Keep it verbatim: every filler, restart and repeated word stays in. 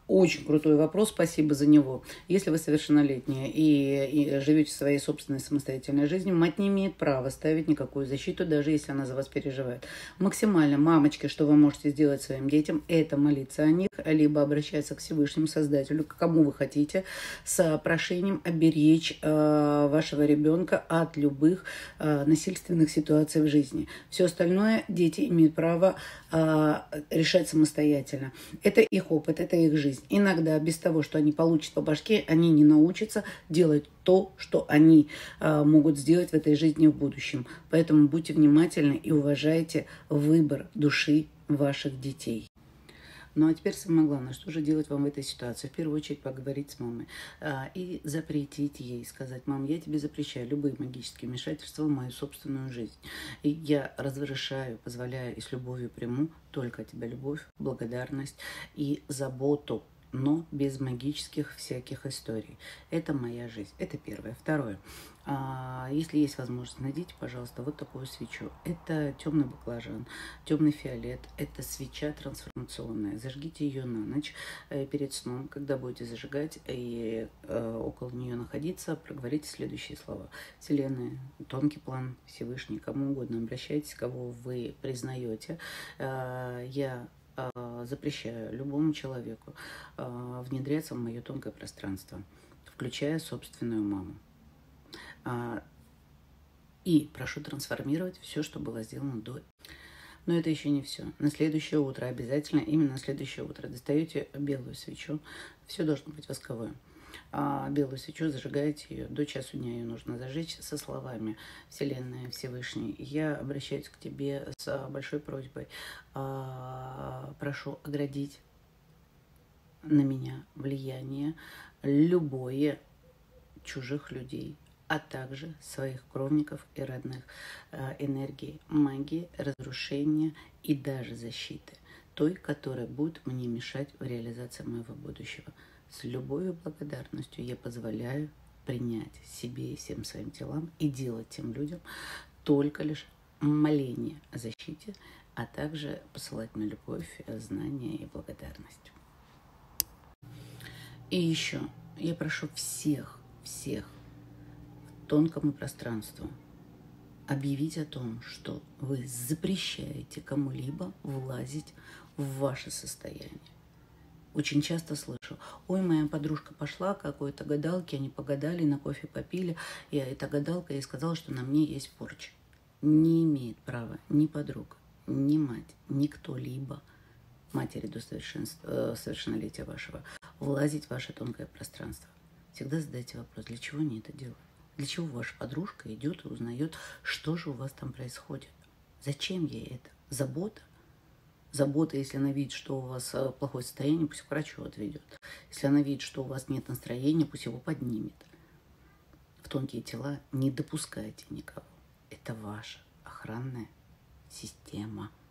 Очень крутой вопрос, спасибо за него. Если вы совершеннолетняя и, и живете своей собственной самостоятельной жизнью, мать не имеет права ставить никакую защиту, даже если она за вас переживает. Максимально, мамочки, что вы можете сделать своим детям, это молиться о них, либо обращаться к Всевышнему Создателю, к кому вы хотите, с прошением оберечь э, вашего ребенка от любых э, насильственных ситуаций в жизни. Все остальное дети имеют право э, решать самостоятельно. Это их опыт, это их жизнь. Иногда без того, что они получат по башке, они не научатся делать то, что они э, могут сделать в этой жизни в будущем. Поэтому будьте внимательны и уважайте выбор души ваших детей. Ну а теперь самое главное, что же делать вам в этой ситуации? В первую очередь поговорить с мамой а, и запретить ей, сказать: мам, я тебе запрещаю любые магические вмешательства в мою собственную жизнь. И я разрешаю, позволяю и с любовью приму только от тебя любовь, благодарность и заботу, но без магических всяких историй. Это моя жизнь. Это первое. Второе. А, если есть возможность, найдите, пожалуйста, вот такую свечу. Это темный баклажан, темный фиолет. Это свеча трансформационная. Зажгите ее на ночь э, перед сном. Когда будете зажигать и э, около нее находиться, проговорите следующие слова. Вселенная, тонкий план, Всевышний, кому угодно обращайтесь, кого вы признаете. Э, я запрещаю любому человеку э, внедряться в мое тонкое пространство, включая собственную маму. А, и прошу трансформировать все, что было сделано до. Но это еще не все. На следующее утро обязательно, именно на следующее утро, достаете белую свечу. Все должно быть восковое. А белую свечу зажигаете ее. До часу дня ее нужно зажечь со словами: Вселенная, Всевышний, я обращаюсь к тебе с большой просьбой. А, прошу оградить на меня влияние любое чужих людей, а также своих кровников и родных, энергии, магии, разрушения и даже защиты, той, которая будет мне мешать в реализации моего будущего. С любовью и благодарностью я позволяю принять себе и всем своим телам и делать тем людям только лишь моление о защите, а также посылать мне любовь, знания и благодарность. И еще я прошу всех, всех тонкому пространству объявить о том, что вы запрещаете кому-либо влазить в ваше состояние. Очень часто слышу: ой, моя подружка пошла к какой-то гадалке, они погадали, на кофе попили, и эта гадалка ей сказала, что на мне есть порча. Не имеет права ни подруга, ни мать, ни кто-либо, матери до совершенства, совершеннолетия вашего, влазить в ваше тонкое пространство. Всегда задайте вопрос: для чего они это делают? Для чего ваша подружка идет и узнает, что же у вас там происходит? Зачем ей это? Забота? Забота, если она видит, что у вас плохое состояние, пусть к врачу отведет. Если она видит, что у вас нет настроения, пусть его поднимет. В тонкие тела не допускайте никого. Это ваша охранная система.